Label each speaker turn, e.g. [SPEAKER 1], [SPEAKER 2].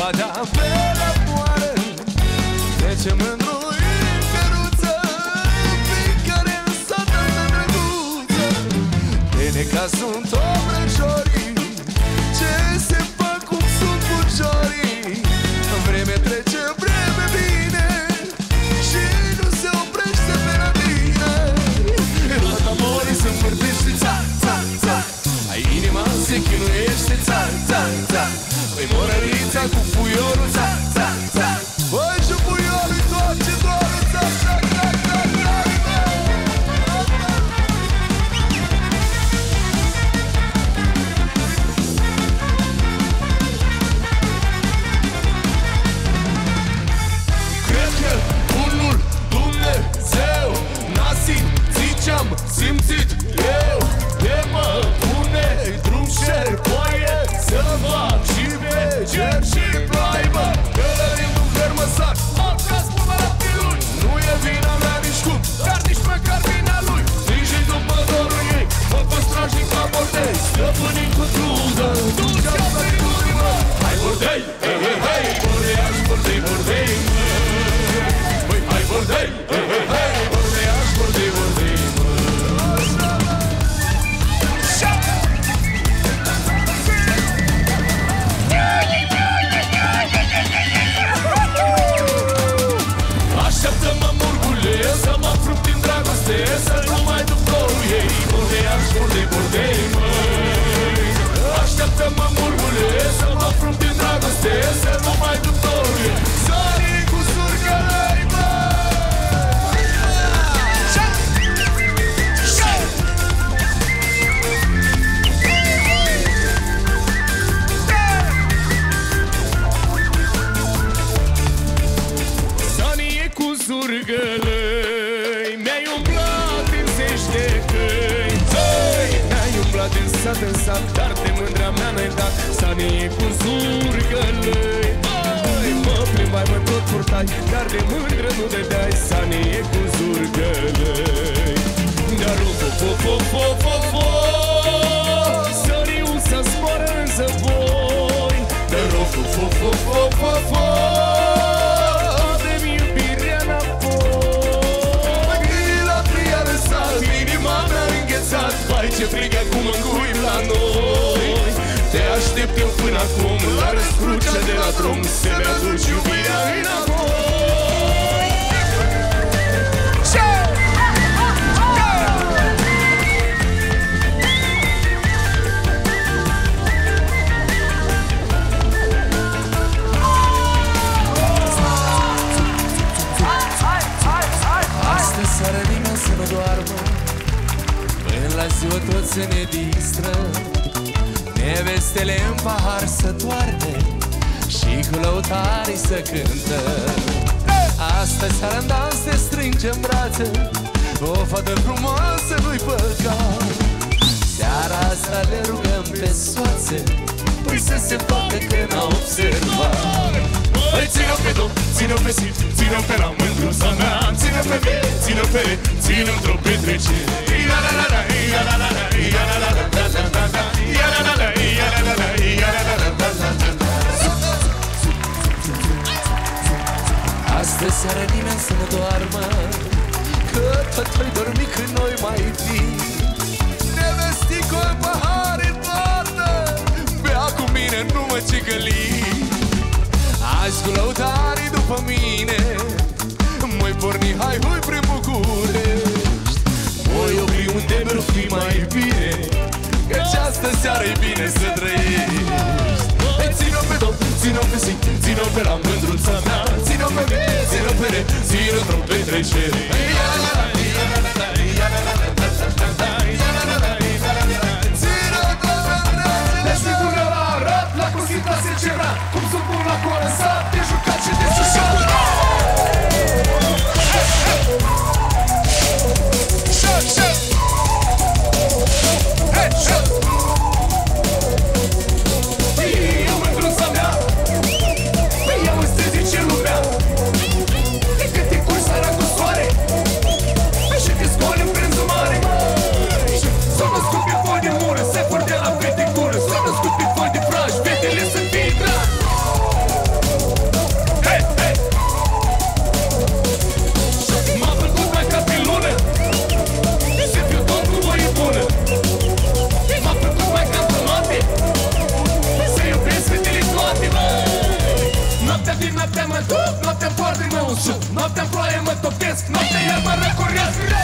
[SPEAKER 1] badea pe la moară, trece mândru în căruță, prin care în sată de drăguță. De necaz sunt obrăjorii, ce se fac cum sunt buciorii. În vreme trece vreme bine și nu se oprește pe la mine. Roata morii se învârtește, ța, ța, ța. Ai inima se chinuiește, ța, ța, ța. Păi morărița cu puiorul, ța, ța, ța. Băi și puiorul-i toarce dorul, ța, ța, ța, ța, ța. Cred că unul Dumnezeu n-a ziceam, simțit eu. De mă pune drum și poie să fac și pe cer și ploi, bă. Călărim un cărmăsar, am ca spuma la pilul. Nu e vina mea nici cum, dar nici măcar vina lui. Sprijin după dorul ei, mă păstrașnic la bordei, stăpânind cu trudă, ducea pe urmă. Hai bordei, hei, hei, hei, bordeaș, bordei, bordei, măi, hai bordei, hei, hei, hei, bordeaș, bordei, bordei, măi. Așteaptă-mă, murgule, să mă frup din dragoste, să nu mai duc dorul ei. Bordeaș, bordei, bordei, măi. Așteaptă-mă, murgule, să mă frup din dragoste, să nu mai duc dorul ei. Sării cu surgălăi, surgălăi, mi-ai umblat din zeci de căi. Mi-ai umblat din sat în sat, dar de mândrea mea n-ai dat. Sanie cu surgălăi, mă plimbai, mă tot purtai, dar de mândră nu dădeai. Sanie cu surgălăi, dar o-fo-fo-fo-fo-fo, săriuța zboară în zăvoi. Dar o-fo-fo-fo-fo-fo, vai, ce frig acum în cuib la noi. Te aștept eu până acum la răscrucea de la drum, să-mi aduci iubirea înapoi. Astăzi seara nimeni să nu doarmă, până la ziua tot să ne distră. Nevestele în pahar să toarne și cu lăutarii să cântă. Astăzi seara în dans te strângem brațe, o fată frumoasă nu-i păcat. Seara asta le rugăm pe soațe, păi să se facă că n-a observat. Păi ține-o pe dom, ține-o pe sit, ține-o pe la mândruța mea, ține-o pe vie, ține-o pe re, ține-o într-o petrecere. Astăzi seara nimeni să nu doarmă, că tot-o-i dormi când noi mai vin. Nevestico în pahar în toarnă, bea cu mine, nu mă cicăli. Azi cu lăutarii după mine, mă-i porni, hai, hui, prin București. Mă-i opri unde mi-ar fi mai bine, căci astă seară-i bine să trăiești. Hai, ține-o pe dom, ține-o pe si, ține-o pe la mândruța mea, ține-o pe mine, ține-o pe re, ține-o într-o petrecere. Sigur la Arad, la Cosita se cera, cum sunt bun la Corăsat, de jucat și de sușat. Eu mândruța mea, ia-mă să zice lumea, de cât e cursa era cu soare,
[SPEAKER 2] mușu. Noaptea-n ploaie mă topesc, noaptea iar mă răcoresc.